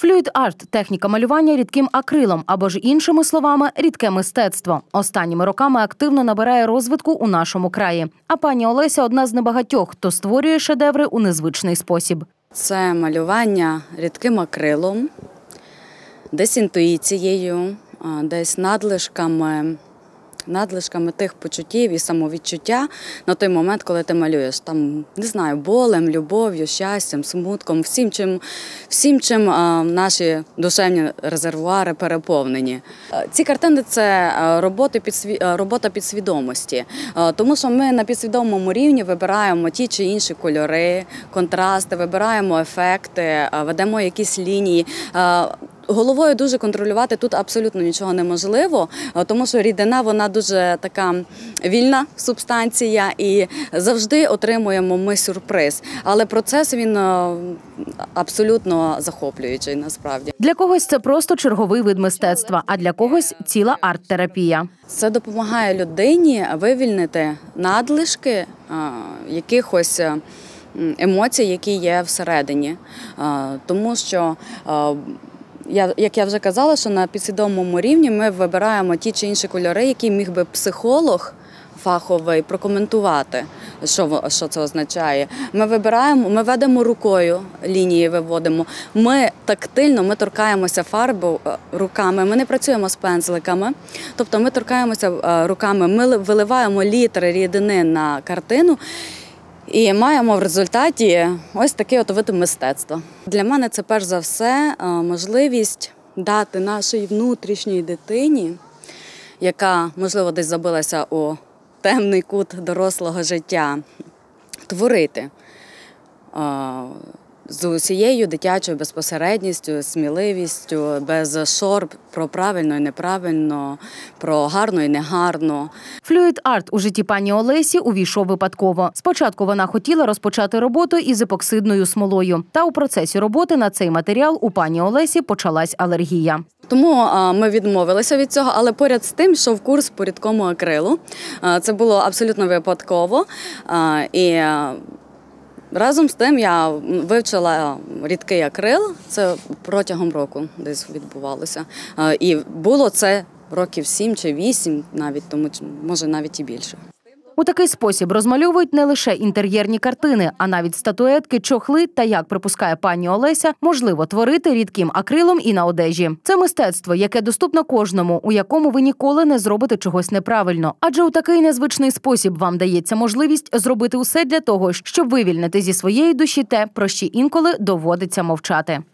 Флюїд-арт – техніка малювання рідким акрилом, або ж іншими словами – рідке мистецтво. Останніми роками активно набирає розвитку у нашому краї. А пані Олеся – одна з небагатьох, хто створює шедеври у незвичний спосіб. Це малювання рідким акрилом, десь інтуїцією, десь надлишками тих почуттів і самовідчуття на той момент, коли ти малюєш. Там, не знаю, болем, любов'ю, щастям, смутком, всім, чим наші душевні резервуари переповнені. Ці картини – це робота підсвідомості, тому що ми на підсвідомому рівні вибираємо ті чи інші кольори, контрасти, вибираємо ефекти, ведемо якісь лінії. Головою дуже контролювати тут абсолютно нічого неможливо, тому що рідина, вона дуже така вільна субстанція і завжди отримуємо ми сюрприз. Але процес, він абсолютно захоплюючий насправді. Для когось це просто черговий вид мистецтва, а для когось – ціла арт-терапія. Це допомагає людині вивільнити надлишки якихось емоцій, які є всередині. Тому що як я вже казала, що на підсвідомому рівні ми вибираємо ті чи інші кольори, які міг би психолог фаховий прокоментувати, що це означає. Ми ведемо рукою, лінії виводимо, ми тактильно, ми торкаємося фарбу руками, ми не працюємо з пензликами, тобто ми торкаємося руками, ми виливаємо літри рідини на картину, і маємо в результаті ось такий от вид мистецтва. Для мене це перш за все можливість дати нашій внутрішній дитині, яка, можливо, десь забилася у темний кут дорослого життя, творити з усією дитячою безпосередністю, сміливістю, без шор про правильно і неправильно, про гарно і негарно. Флюїд-арт у житті пані Олесі увійшов випадково. Спочатку вона хотіла розпочати роботу із епоксидною смолою. Та у процесі роботи на цей матеріал у пані Олесі почалась алергія. Тому ми відмовилися від цього, але поряд з тим йшов курс по рідкому акрилу. Це було абсолютно випадково. І разом з тим я вивчила рідкий акрил, це протягом року десь відбувалося. І було це років 7 чи 8 навіть, тому може навіть і більше. У такий спосіб розмальовують не лише інтер'єрні картини, а навіть статуетки, чохли та, як припускає пані Олеся, можливо творити рідким акрилом і на одежі. Це мистецтво, яке доступно кожному, у якому ви ніколи не зробите чогось неправильно. Адже у такий незвичний спосіб вам дається можливість зробити усе для того, щоб вивільнити зі своєї душі те, про що інколи доводиться мовчати.